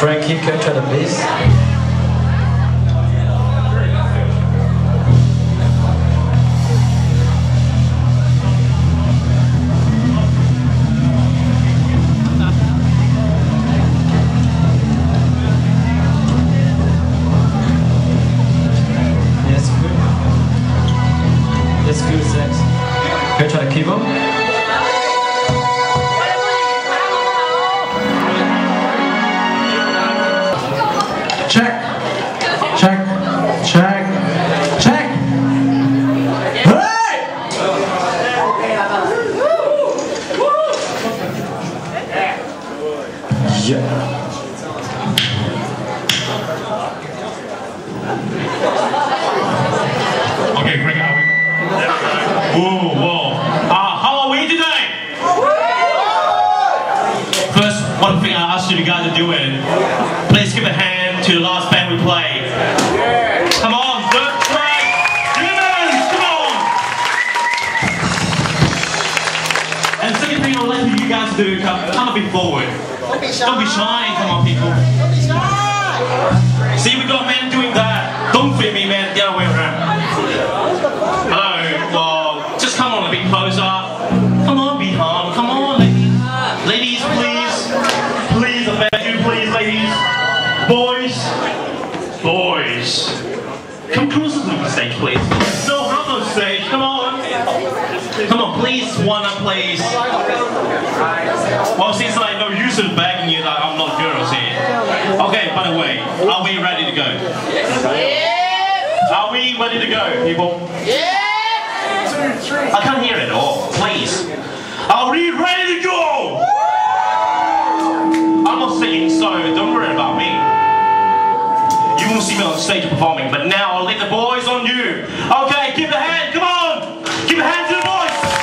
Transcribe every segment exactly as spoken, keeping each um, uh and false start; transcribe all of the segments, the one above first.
Frankie, go to the bass. Yes, good. Yes, good, thanks. Go to the keyboard. Check, check, check, check. Hey! Yeah. Okay, great. Are we? Whoa, whoa. Uh, how are we today? First, one thing I asked you guys to do is, please give a hand to the last band we played. Come on, good track. Humans, come on. And the second thing I'd like you guys to do, come, come a bit forward. Don't be shy. Don't be shy, come on, people. Don't be shy. See, we got men doing that. Don't fit me, man. The other way around. Hello. Well, just come on a bit closer. Come on, be calm. Come on, ladies. Ladies, please. Please, I beg you, please, ladies. Boys. Boys. Come closer to the stage, please. No, I'm on stage. Come on. Come on, please. One up, please. Well, since I know you're sort of begging you that I'm not girls here. Okay, by the way, are we ready to go? Yeah. Are we ready to go, people? Yeah. I can't hear it all. Please. Are we ready to go? I'm not singing, so don't worry about me. You won't see me on stage performing, but now I'll leave the boys on you. Okay, give the hand. Come on. Give a hand to the boys.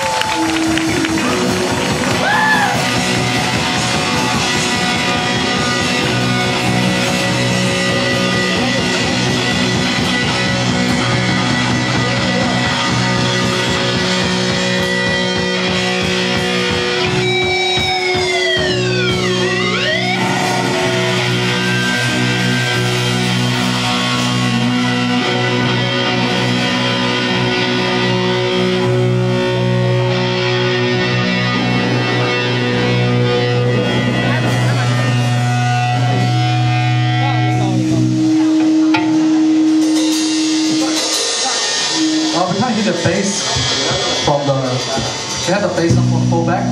The bass from the we have the bass on full back.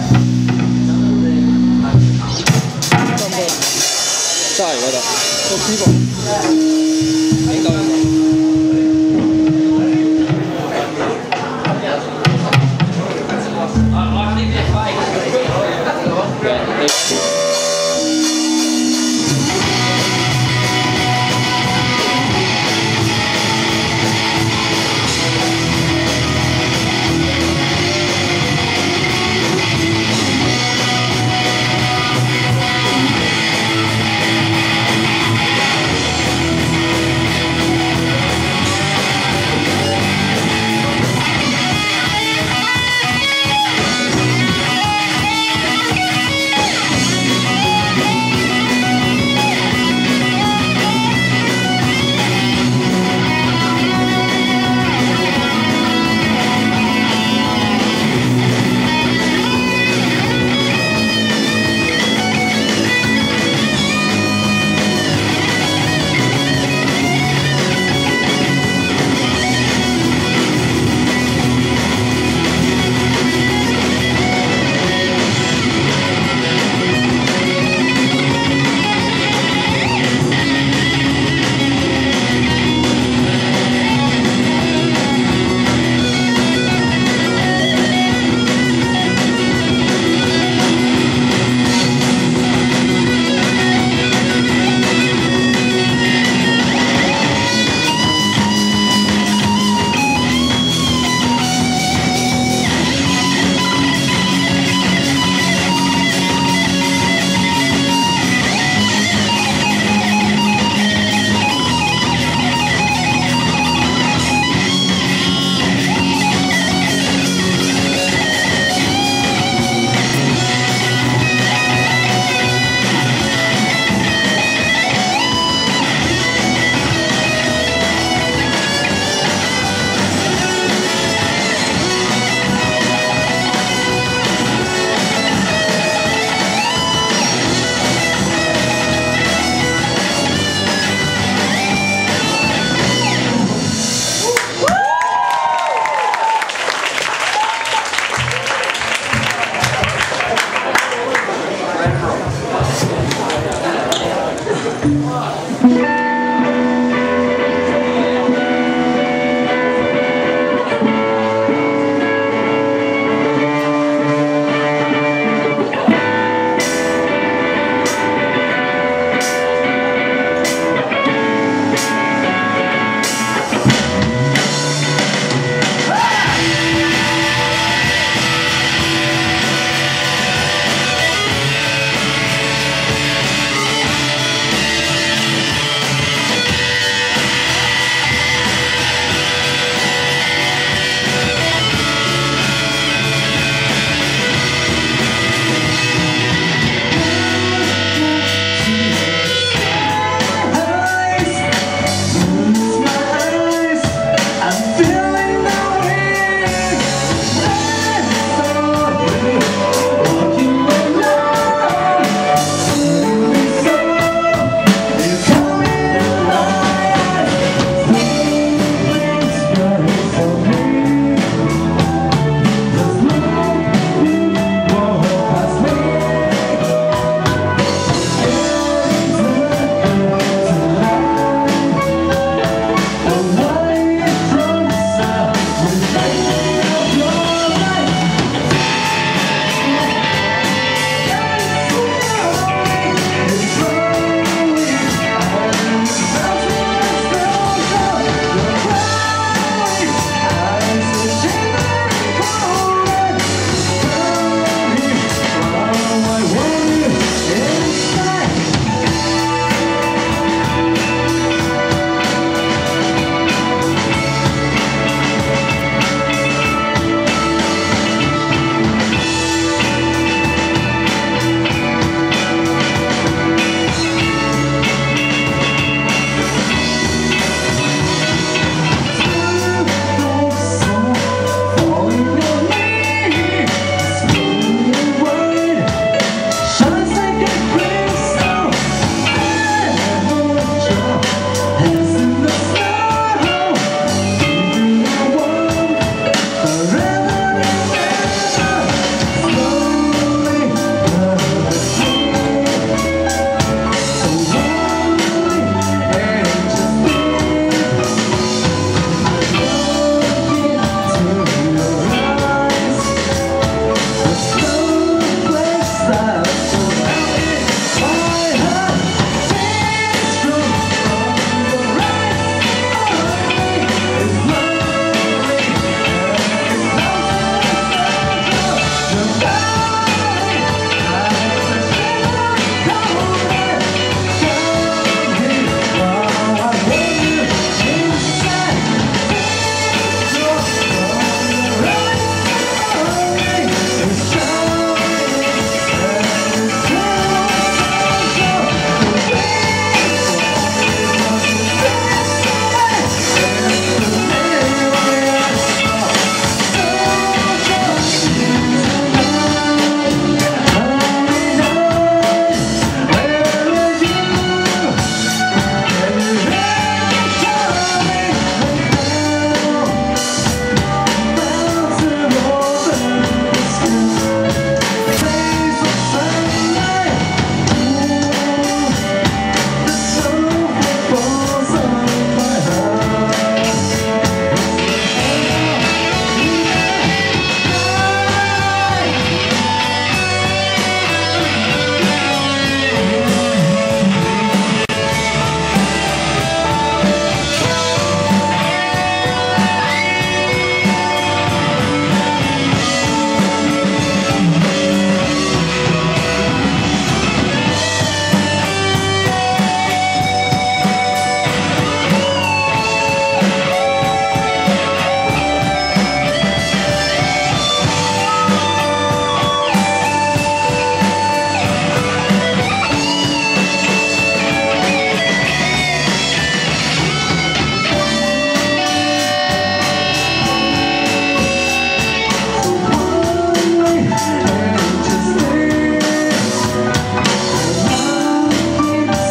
Sorry, what up?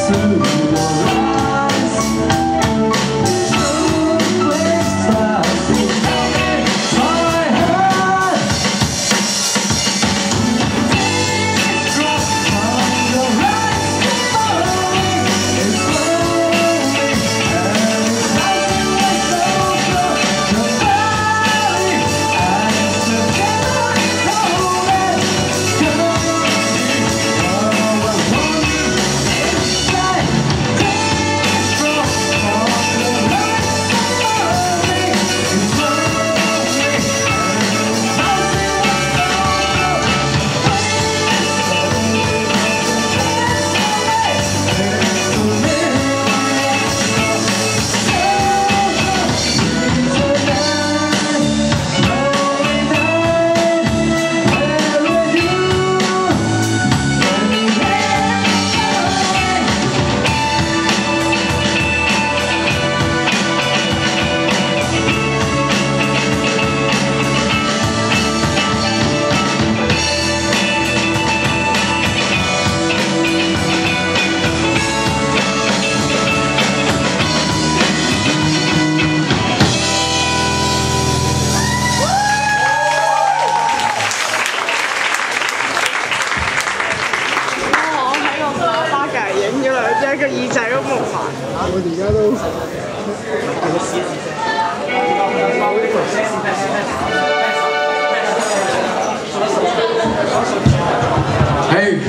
Hey,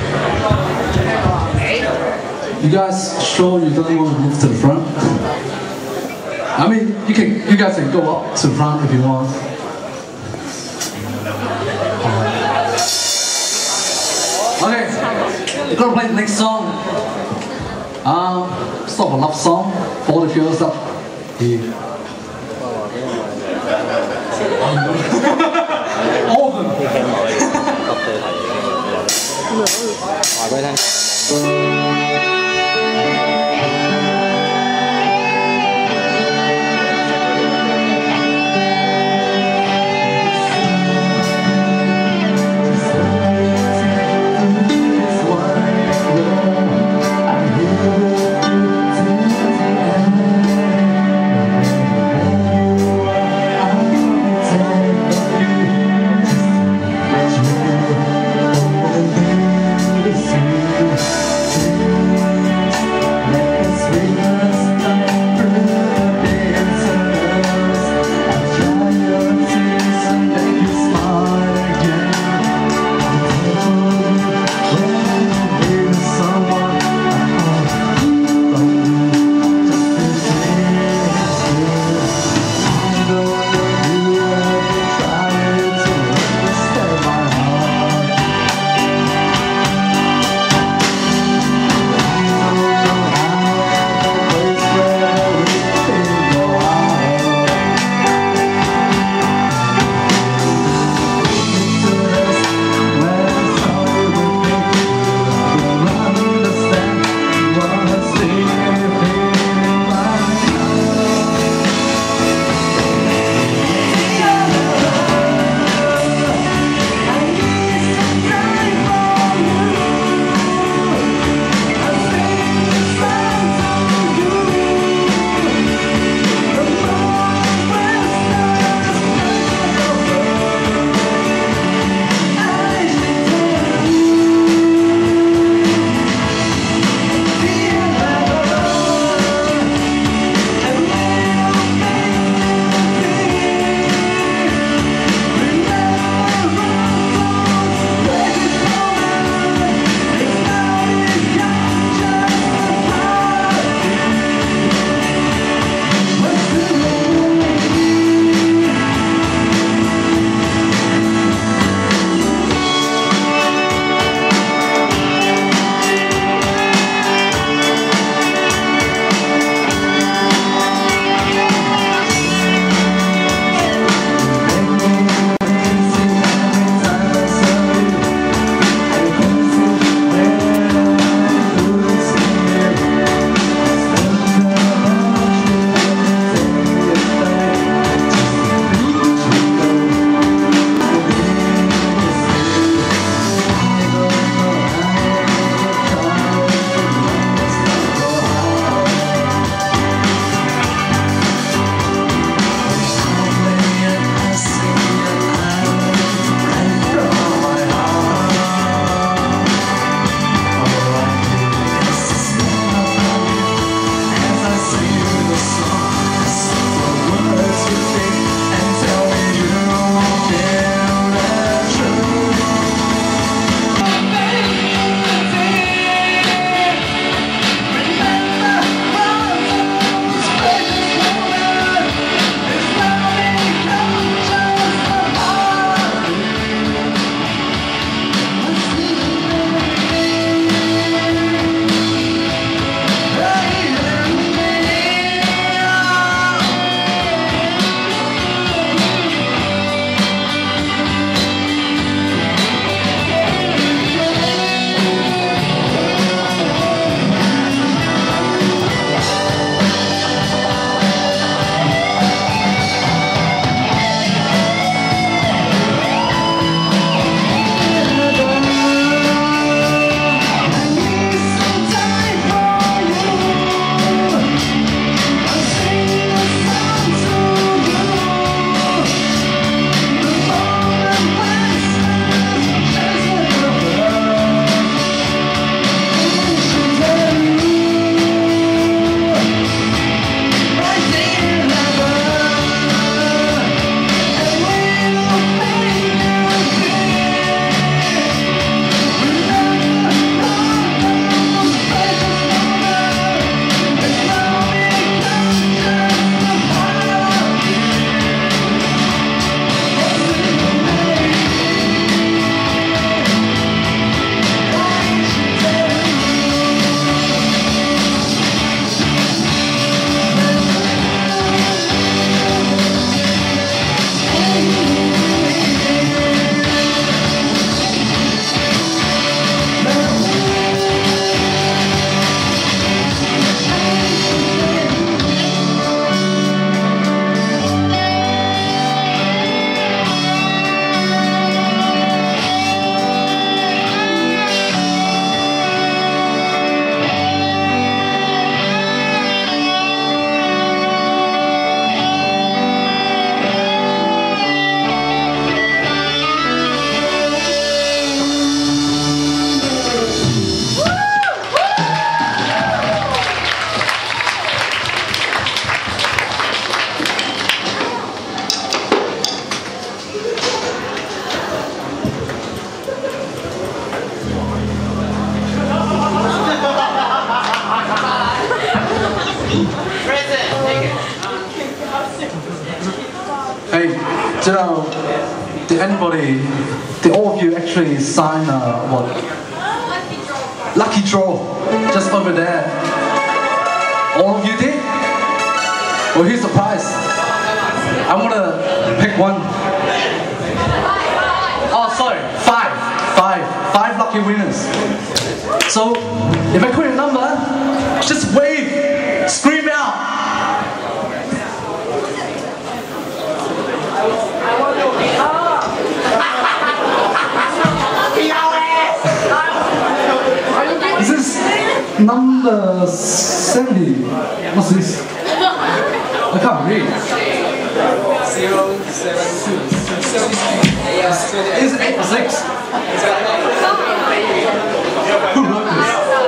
you guys sure you don't want to move to the front? I mean, you can. You guys can go up to the front if you want. Okay, we're gonna play the next song. Um, sort of a love song for all the girls up here. All of them. See you know, did anybody, did all of you actually sign uh, what? Lucky draw, just over there. All of you did? Well, here's the prize. I'm gonna pick one. Oh, sorry, five, five, five lucky winners. So, if I call your number, just wave, scream out. This is number seventy. What's this? I can't read. Zero, seven, two, seven, Is it eight or six? Who wrote this?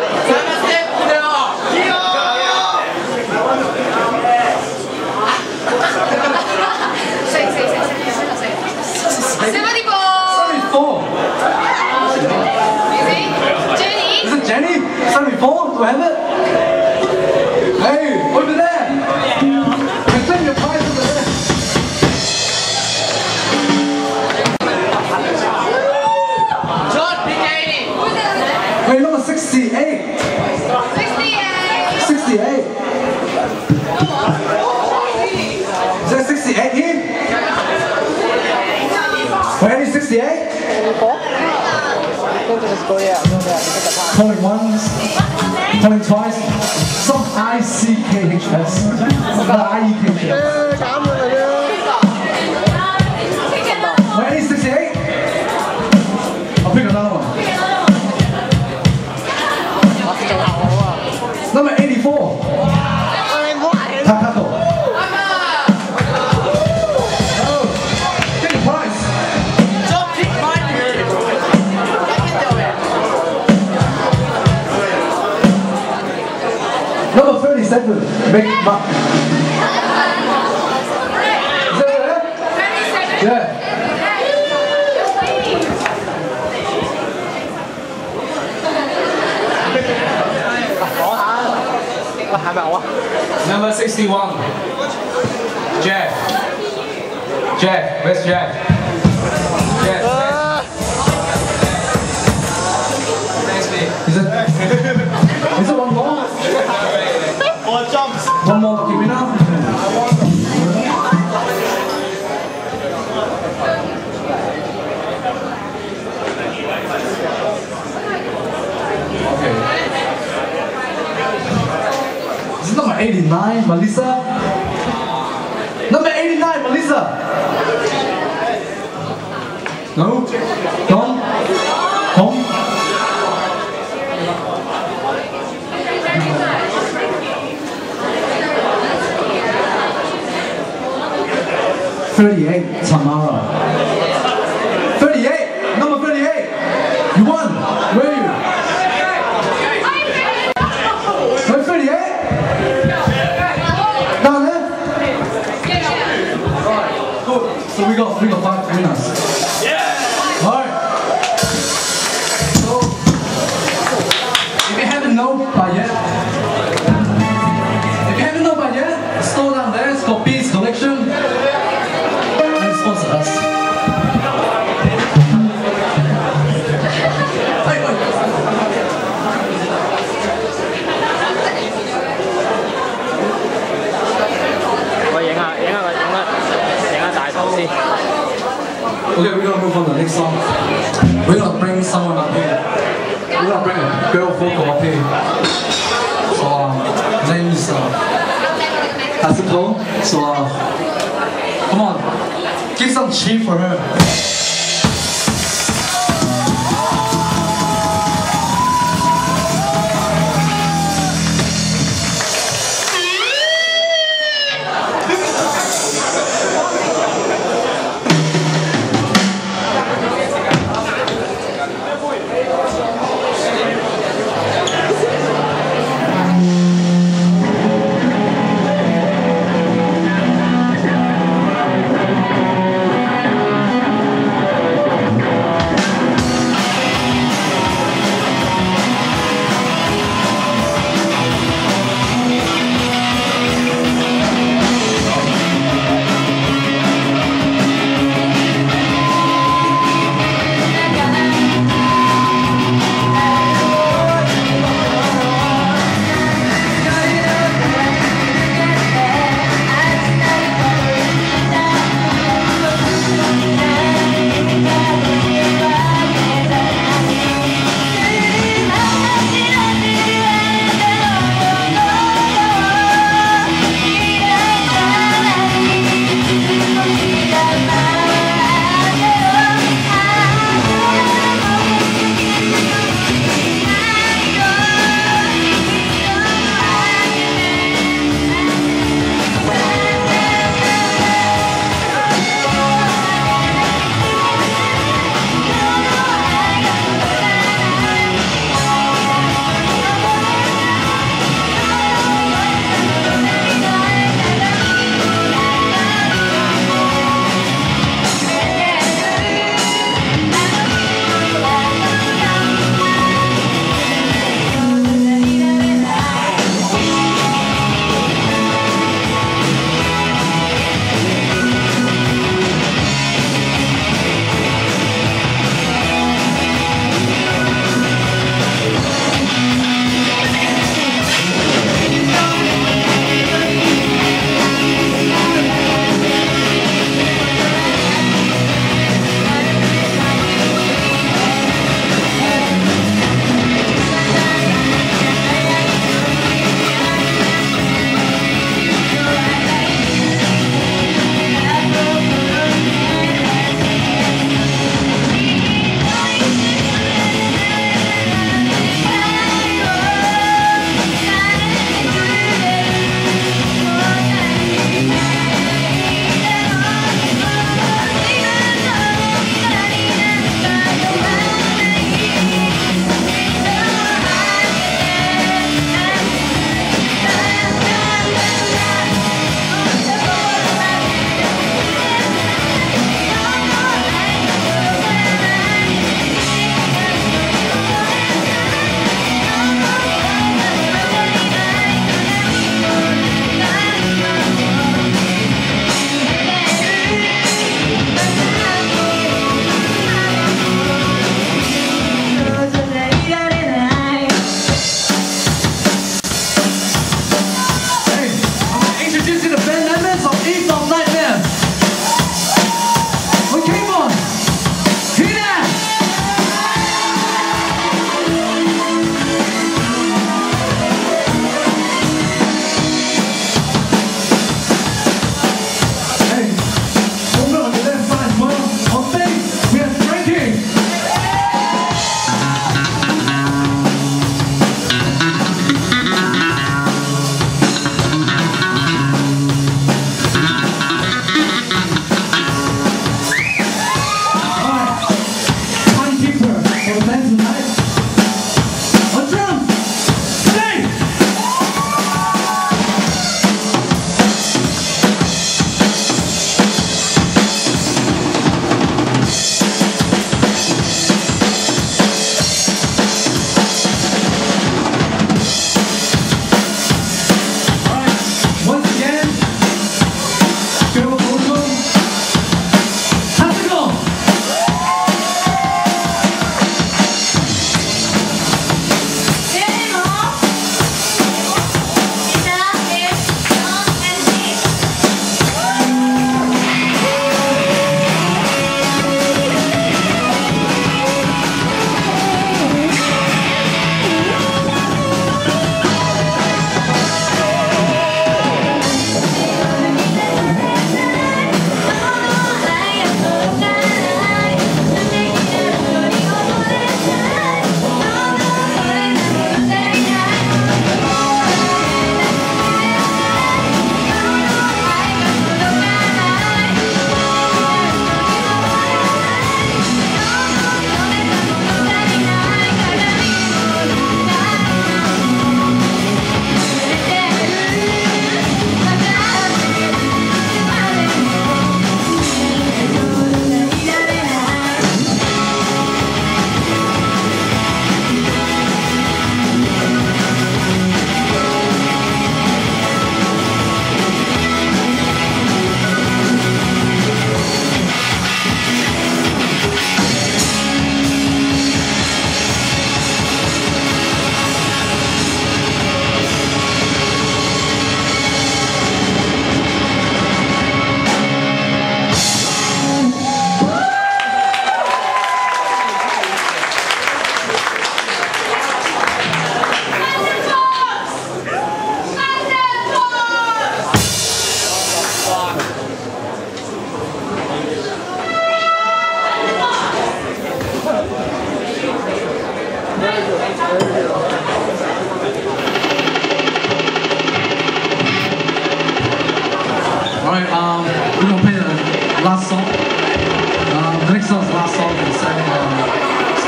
seventy-four. Is it Jenny? seventy-four? Do I have it? Hey, over there! Reclaim your prize over there! Wait, number sixty-eight. sixty-eight. Is that sixty-eight here? Wait, any sixty-eight? Calling once, calling twice. Some I C K H S. Not I E K H S. Wait, any sixty-eight? I'll pick another one. Number eighty-four. Takato. Oh, get the prize. Number thirty-seven. Make mark. Is that there? Yeah. Number sixty-one. Jeff. Jeff, where's Jeff? Jeff. Thanks, mate. Is it? Is it one more? Four jumps. One more lucky winner. Okay. Is it number eighty-nine, Melissa? Number eighty-nine, Melissa! No? Tom? Tom? thirty-eight, Tamara. thirty-eight! Number thirty-eight! You won! Where are you? Number thirty-eight? Down there? Alright, good. So we got, we got five winners. Yeah! Alright. So, if you haven't known by yet, if you haven't known by yet, the store down there is called Peace Collection. Sponsor us. Hey, wait. Okay, we're gonna move on to the next song. We're gonna bring someone up here. We're gonna bring a girl vocal up here. So, um, her name is uh, Hasato. So, uh, come on. Give some cheer for her.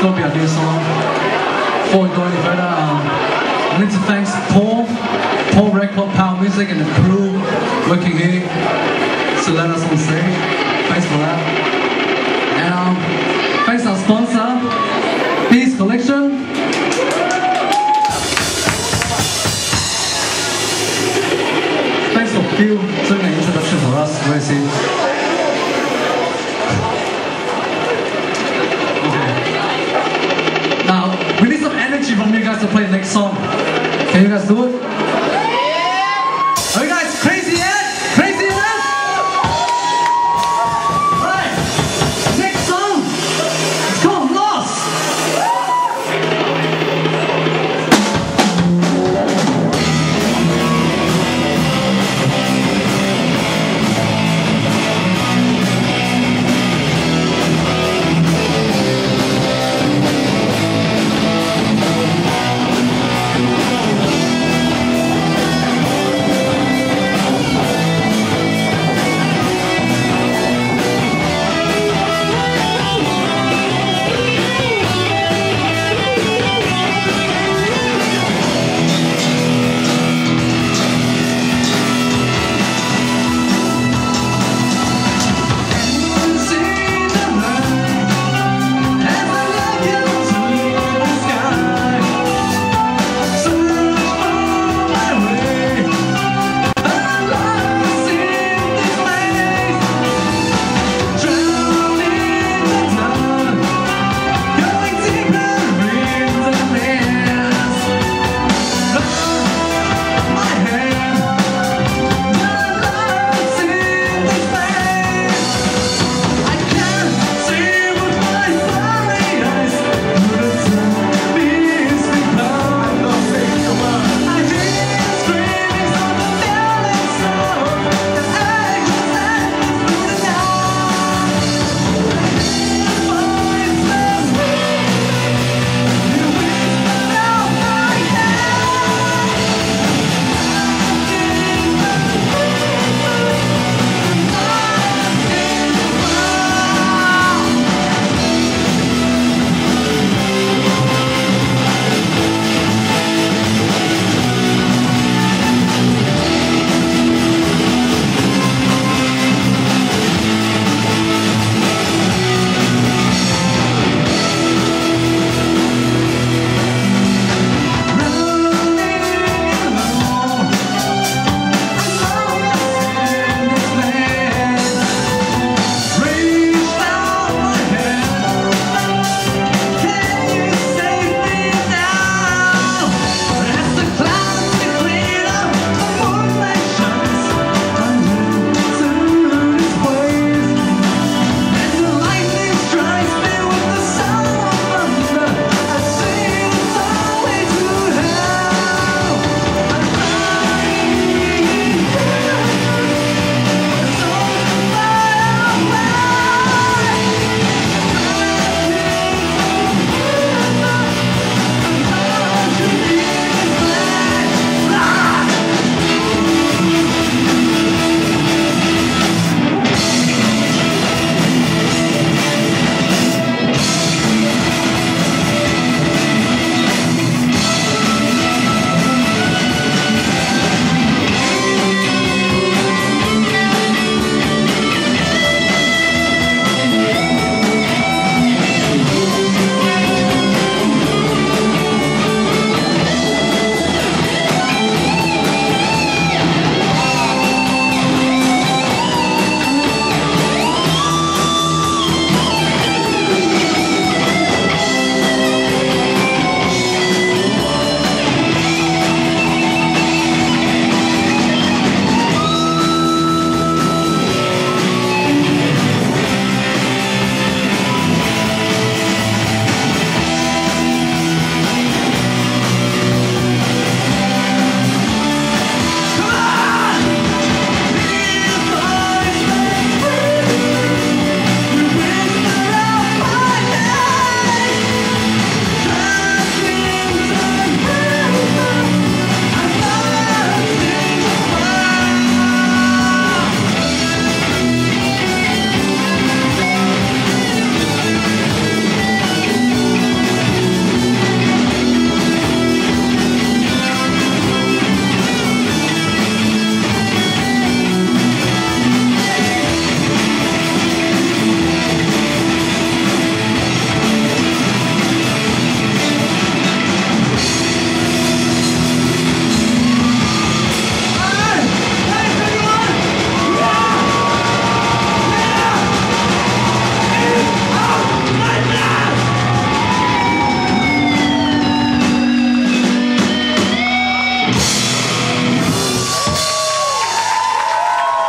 gonna be a new song. Before we go any further, um, I need to thank Paul, Paul Record, Power Music, and the crew working here to let us on stage. Thanks for that. And um, thanks our sponsor, Beast Collection. Thanks for Phil doing the introduction for us. Where is he? Okay. Now, we need some energy from you guys to play the next song. Can you guys do it? Are you guys crazy yet? Crazy yet? Alright, next song. It's called Lost.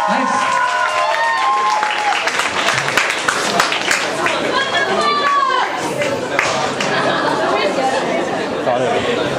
Nice. Got it.